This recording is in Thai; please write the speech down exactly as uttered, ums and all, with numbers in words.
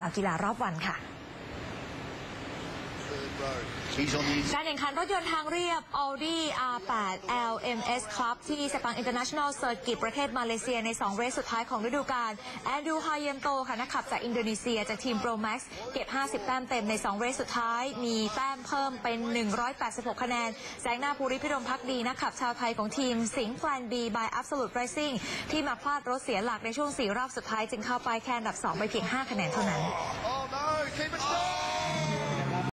กีฬารอบวันค่ะการแข่งขันรถยนต์ทางเรียบ Audi อาร์ แปด แอล เอ็ม เอส Club ที่ Sepang International Circuit ประเทศมาเลเซียในสองเรสสุดท้ายของฤดูกาลแอนดรู ฮาเยมโตค่ะนักขับจากอินโดนีเซียจากทีม Pro Max เก็บห้าสิบแต้มเต็มในสองเรสสุดท้ายมีแต้มเพิ่มเป็นหนึ่งร้อยแปดสิบหกคะแนนแซงหน้าภูริพิรมภักดีนักขับชาวไทยของทีมสิงห์แฟลน B by Absolute Racing ที่มาพลาดรถเสียหลักในช่วงสี่รอบสุดท้ายจึงเข้าไปแค่อันดับสองไปเพียงห้าคะแนนเท่านั้น